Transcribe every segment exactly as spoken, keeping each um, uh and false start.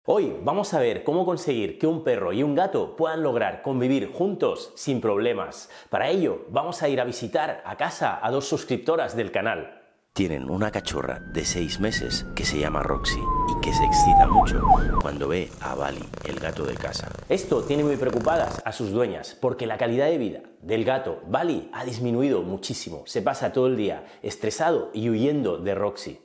Hoy vamos a ver cómo conseguir que un perro y un gato puedan lograr convivir juntos sin problemas. Para ello vamos a ir a visitar a casa a dos suscriptoras del canal. Tienen una cachorra de seis meses que se llama Roxy y que se excita mucho cuando ve a Bali, el gato de casa. Esto tiene muy preocupadas a sus dueñas porque la calidad de vida del gato Bali ha disminuido muchísimo. Se pasa todo el día estresado y huyendo de Roxy.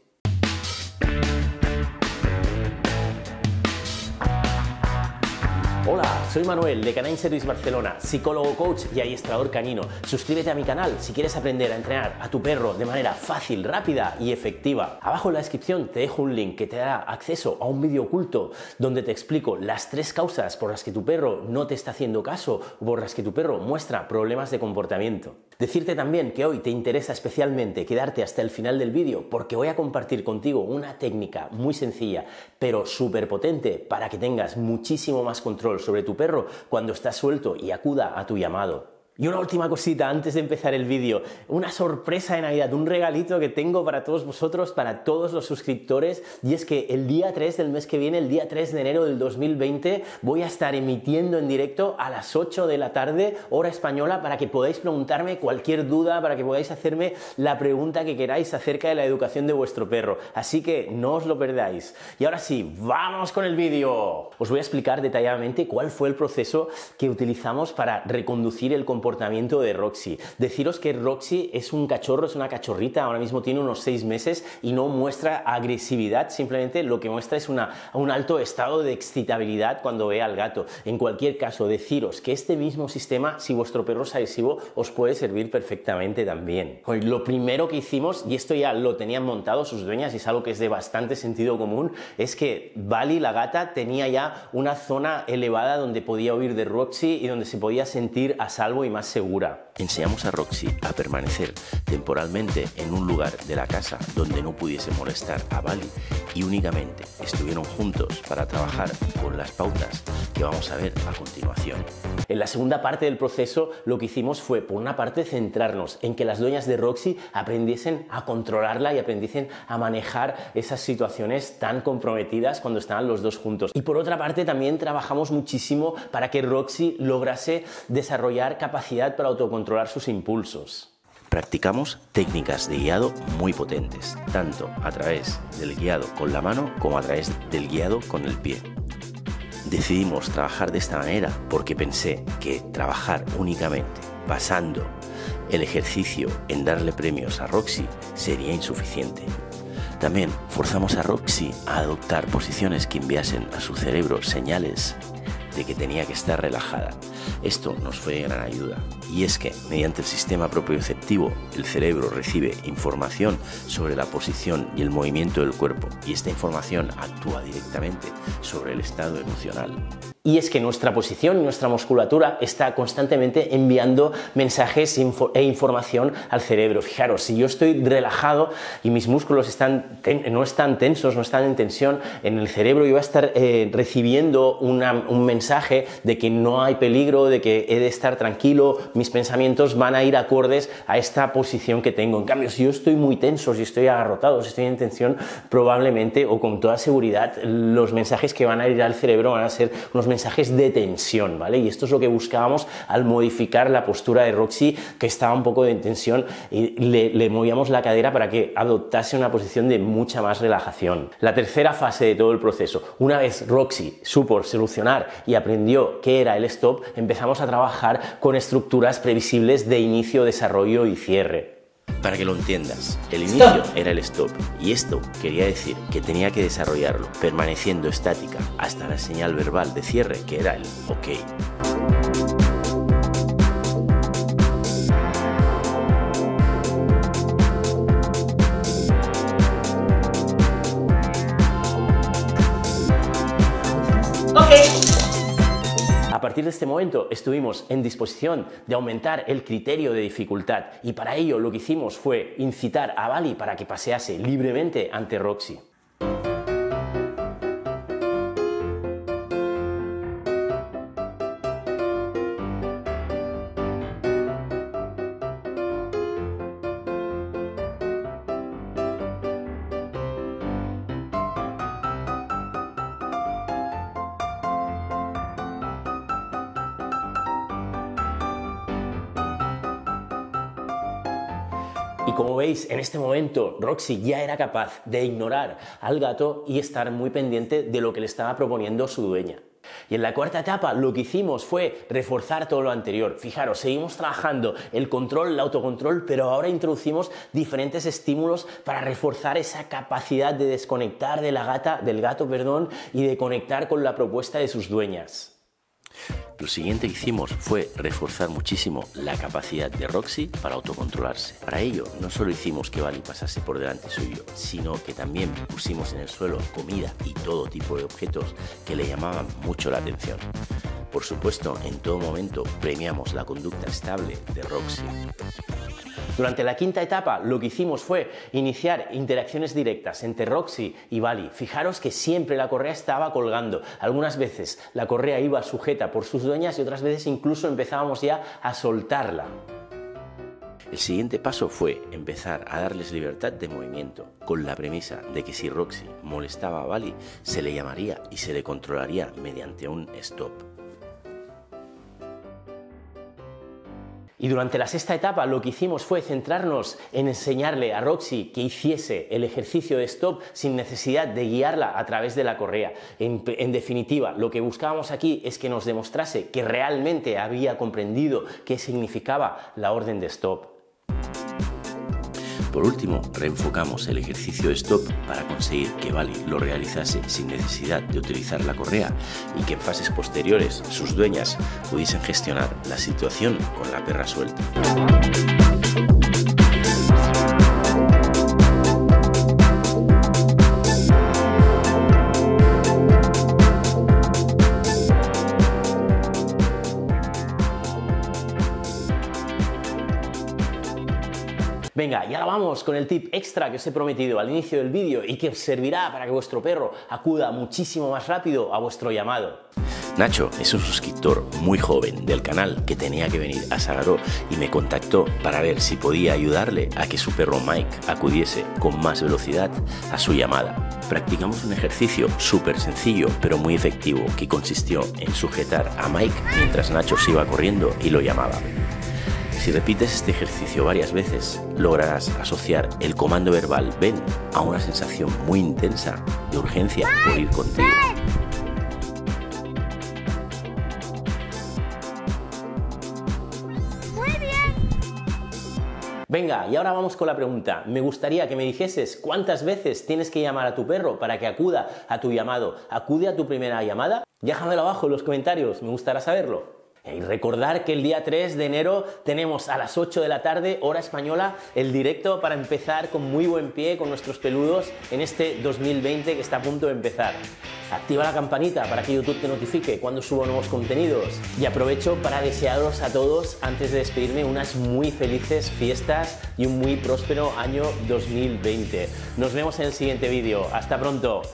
Hola, soy Manuel de Canine Service Barcelona, psicólogo, coach y adiestrador canino. Suscríbete a mi canal si quieres aprender a entrenar a tu perro de manera fácil, rápida y efectiva. Abajo en la descripción te dejo un link que te dará acceso a un vídeo oculto donde te explico las tres causas por las que tu perro no te está haciendo caso o por las que tu perro muestra problemas de comportamiento. Decirte también que hoy te interesa especialmente quedarte hasta el final del vídeo porque voy a compartir contigo una técnica muy sencilla pero súper potente para que tengas muchísimo más control sobre tu perro cuando está suelto y acuda a tu llamado. Y una última cosita antes de empezar el vídeo, una sorpresa de Navidad, un regalito que tengo para todos vosotros, para todos los suscriptores, y es que el día tres del mes que viene, el día tres de enero del dos mil veinte, voy a estar emitiendo en directo a las ocho de la tarde, hora española, para que podáis preguntarme cualquier duda, para que podáis hacerme la pregunta que queráis acerca de la educación de vuestro perro. Así que no os lo perdáis. Y ahora sí, ¡vamos con el vídeo! Os voy a explicar detalladamente cuál fue el proceso que utilizamos para reconducir el comportamiento comportamiento de Roxy. Deciros que Roxy es un cachorro, es una cachorrita, ahora mismo tiene unos seis meses y no muestra agresividad, simplemente lo que muestra es una, un alto estado de excitabilidad cuando ve al gato. En cualquier caso, deciros que este mismo sistema, si vuestro perro es agresivo, os puede servir perfectamente también. Lo primero que hicimos, y esto ya lo tenían montado sus dueñas y es algo que es de bastante sentido común, es que Bali, la gata, tenía ya una zona elevada donde podía huir de Roxy y donde se podía sentir a salvo y más segura. Enseñamos a Roxy a permanecer temporalmente en un lugar de la casa donde no pudiese molestar a Bali y únicamente estuvieron juntos para trabajar con las pautas que vamos a ver a continuación. En la segunda parte del proceso lo que hicimos fue, por una parte, centrarnos en que las dueñas de Roxy aprendiesen a controlarla y aprendiesen a manejar esas situaciones tan comprometidas cuando estaban los dos juntos. Y por otra parte también trabajamos muchísimo para que Roxy lograse desarrollar capacidad para autocontrolar sus impulsos. Practicamos técnicas de guiado muy potentes, tanto a través del guiado con la mano como a través del guiado con el pie. Decidimos trabajar de esta manera porque pensé que trabajar únicamente basando el ejercicio en darle premios a Roxy sería insuficiente. También forzamos a Roxy a adoptar posiciones que enviasen a su cerebro señales de que tenía que estar relajada. Esto nos fue de gran ayuda, y es que mediante el sistema propioceptivo el cerebro recibe información sobre la posición y el movimiento del cuerpo, y esta información actúa directamente sobre el estado emocional. Y es que nuestra posición y nuestra musculatura está constantemente enviando mensajes e información al cerebro. Fijaros, si yo estoy relajado y mis músculos están no están tensos, no están en tensión, en el cerebro yo voy a estar eh, recibiendo una, un mensaje de que no hay peligro, de que he de estar tranquilo, mis pensamientos van a ir acordes a esta posición que tengo. En cambio, si yo estoy muy tenso, si estoy agarrotado, si estoy en tensión, probablemente o con toda seguridad los mensajes que van a ir al cerebro van a ser unos mensajes de tensión, ¿vale? Y esto es lo que buscábamos al modificar la postura de Roxy, que estaba un poco de tensión, y le, le movíamos la cadera para que adoptase una posición de mucha más relajación. La tercera fase de todo el proceso, una vez Roxy supo solucionar y aprendió qué era el stop, empezamos a trabajar con estructuras previsibles de inicio, desarrollo y cierre. Para que lo entiendas, el inicio stop. Era el stop, y esto quería decir que tenía que desarrollarlo permaneciendo estática hasta la señal verbal de cierre, que era el OK. A partir de este momento estuvimos en disposición de aumentar el criterio de dificultad y para ello lo que hicimos fue incitar a Bali para que pasease libremente ante Roxy. Y como veis, en este momento Roxy ya era capaz de ignorar al gato y estar muy pendiente de lo que le estaba proponiendo su dueña. Y en la cuarta etapa lo que hicimos fue reforzar todo lo anterior. Fijaros, seguimos trabajando el control, el autocontrol, pero ahora introducimos diferentes estímulos para reforzar esa capacidad de desconectar de la gata, del gato, perdón, y de conectar con la propuesta de sus dueñas. Lo siguiente que hicimos fue reforzar muchísimo la capacidad de Roxy para autocontrolarse. Para ello, no solo hicimos que Bali pasase por delante suyo, sino que también pusimos en el suelo comida y todo tipo de objetos que le llamaban mucho la atención. Por supuesto, en todo momento premiamos la conducta estable de Roxy. Durante la quinta etapa lo que hicimos fue iniciar interacciones directas entre Roxy y Bali. Fijaros que siempre la correa estaba colgando. Algunas veces la correa iba sujeta por sus dueñas y otras veces incluso empezábamos ya a soltarla. El siguiente paso fue empezar a darles libertad de movimiento, con la premisa de que si Roxy molestaba a Bali, se le llamaría y se le controlaría mediante un stop. Y durante la sexta etapa lo que hicimos fue centrarnos en enseñarle a Roxy que hiciese el ejercicio de stop sin necesidad de guiarla a través de la correa. En, en definitiva, lo que buscábamos aquí es que nos demostrase que realmente había comprendido qué significaba la orden de stop. Por último, reenfocamos el ejercicio de stop para conseguir que Bali lo realizase sin necesidad de utilizar la correa y que en fases posteriores sus dueñas pudiesen gestionar la situación con la perra suelta. Venga, y ahora vamos con el tip extra que os he prometido al inicio del vídeo y que os servirá para que vuestro perro acuda muchísimo más rápido a vuestro llamado. Nacho es un suscriptor muy joven del canal que tenía que venir a Sagaró y me contactó para ver si podía ayudarle a que su perro Mike acudiese con más velocidad a su llamada. Practicamos un ejercicio súper sencillo pero muy efectivo que consistió en sujetar a Mike mientras Nacho se iba corriendo y lo llamaba. Si repites este ejercicio varias veces, lograrás asociar el comando verbal ven a una sensación muy intensa de urgencia por ir contigo. Muy bien. Venga, y ahora vamos con la pregunta. Me gustaría que me dijeses cuántas veces tienes que llamar a tu perro para que acuda a tu llamado. ¿Acude a tu primera llamada? Déjamelo abajo en los comentarios, me gustará saberlo. Y recordar que el día tres de enero tenemos a las ocho de la tarde, hora española, el directo para empezar con muy buen pie con nuestros peludos en este dos mil veinte que está a punto de empezar. Activa la campanita para que YouTube te notifique cuando subo nuevos contenidos. Y aprovecho para desearos a todos, antes de despedirme, unas muy felices fiestas y un muy próspero año dos mil veinte. Nos vemos en el siguiente vídeo. ¡Hasta pronto!